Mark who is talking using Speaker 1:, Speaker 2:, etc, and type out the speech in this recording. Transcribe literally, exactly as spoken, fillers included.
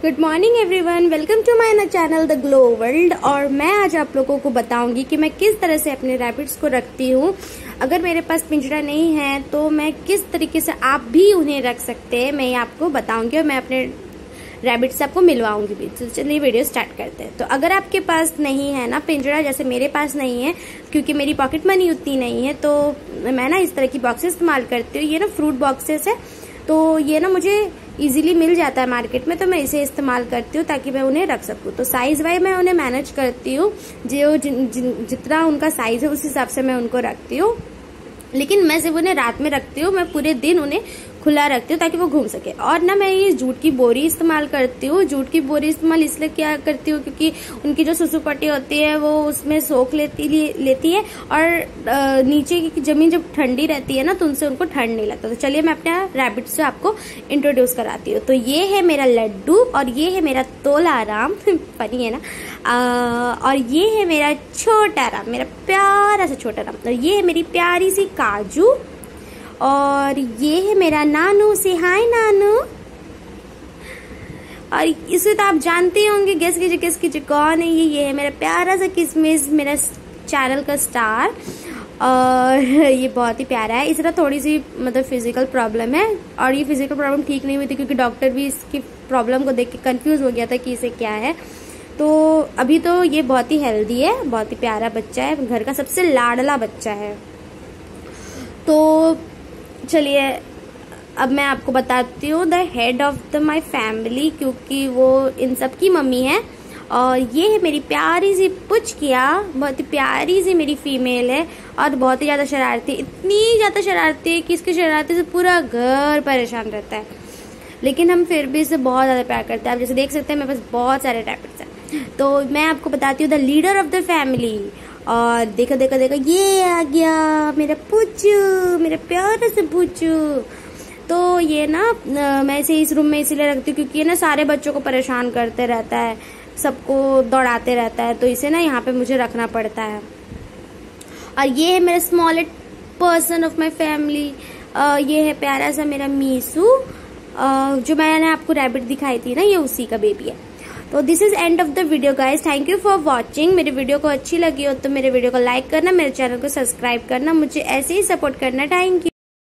Speaker 1: Good morning everyone, welcome to my channel the glow world. और मैं आज आप लोगों को बताऊंगी कि मैं किस तरह से अपने रैबिट्स को रखती हूँ। अगर मेरे पास पिंजरा नहीं है तो मैं किस तरीके से आप भी उन्हें रख सकते हैं, मैं ये आपको बताऊंगी और मैं अपने रैबिट से आपको मिलवाऊंगी भी। तो चलिए वीडियो स्टार्ट करते हैं। तो अगर आपके पास नहीं है ना पिंजरा, जैसे मेरे पास नहीं है क्योंकि मेरी पॉकेट मनी उतनी नहीं है, तो मैं ना इस तरह की बॉक्सेस इस्तेमाल करती हूँ। ये ना फ्रूट बॉक्सेस है, तो ये ना मुझे इजीली मिल जाता है मार्केट में, तो मैं इसे इस्तेमाल करती हूँ ताकि मैं उन्हें रख सकूँ। तो साइज वाइज मैं उन्हें मैनेज करती हूँ, जो जिन, जिन, जितना उनका साइज है उस हिसाब से मैं उनको रखती हूँ। लेकिन मैं सिर्फ उन्हें रात में रखती हूँ, मैं पूरे दिन उन्हें खुला रखती हूँ ताकि वो घूम सके। और ना मैं ये जूट की बोरी इस्तेमाल करती हूँ। जूट की बोरी इस्तेमाल इसलिए क्या करती हूँ क्योंकि उनकी जो सुसु पट्टी होती है वो उसमें सोख लेती लेती है और नीचे की जमीन जब ठंडी रहती है ना तो उनसे उनको ठंड नहीं लगता। तो चलिए मैं अपने रैबिट से आपको इंट्रोड्यूस कराती हूँ। तो ये है मेरा लड्डू और ये है मेरा तोला राम फनी है ना। आ, और ये है मेरा छोटा राम, मेरा प्यारा सा छोटा राम। और ये है मेरी प्यारी सी काजू और ये है मेरा नानू। से हाय नानू। और इसे तो आप जानते होंगे, गेस कीजिए गेस कीजिए कौन है ये। ये है मेरा प्यारा सा किसमिस, मेरा चैनल का स्टार। और ये बहुत ही प्यारा है। इसे ना थोड़ी सी मतलब फिजिकल प्रॉब्लम है और ये फिजिकल प्रॉब्लम ठीक नहीं हुई थी क्योंकि डॉक्टर भी इसकी प्रॉब्लम को देख के कंफ्यूज हो गया था कि इसे क्या है। तो अभी तो ये बहुत ही हेल्दी है, बहुत ही प्यारा बच्चा है, घर का सबसे लाडला बच्चा है। तो चलिए अब मैं आपको बताती हूँ the head of the my family, क्योंकि वो इन सब की मम्मी है। और ये है मेरी प्यारी सी पुचकिया, बहुत ही प्यारी सी मेरी फीमेल है और बहुत ही ज्यादा शरारती, इतनी ज्यादा शरारती है कि इसकी शरारती से पूरा घर परेशान रहता है। लेकिन हम फिर भी इसे बहुत ज्यादा प्यार करते हैं। आप जैसे देख सकते हैं मेरे पास बहुत सारे रैबिट्स हैं। तो मैं आपको बताती हूँ the leader of the family. और देखो देखो देखो ये आ गया मेरा पुचू, मेरा प्यारा से पुचू। तो ये ना मैं इसे इस रूम में इसीलिए रखती हूँ क्योंकि ये ना सारे बच्चों को परेशान करते रहता है, सबको दौड़ाते रहता है, तो इसे ना यहाँ पे मुझे रखना पड़ता है। और ये है मेरा smallest person of my family. ये है प्यारा सा मेरा मीसू, जो मैंने आपको रैबिट दिखाई थी ना, ये उसी का बेबी है। तो this is end of the video guys, thank you for watching. मेरे वीडियो को अच्छी लगी हो तो मेरे वीडियो को लाइक करना, मेरे चैनल को सब्सक्राइब करना, मुझे ऐसे ही सपोर्ट करना। Thank you.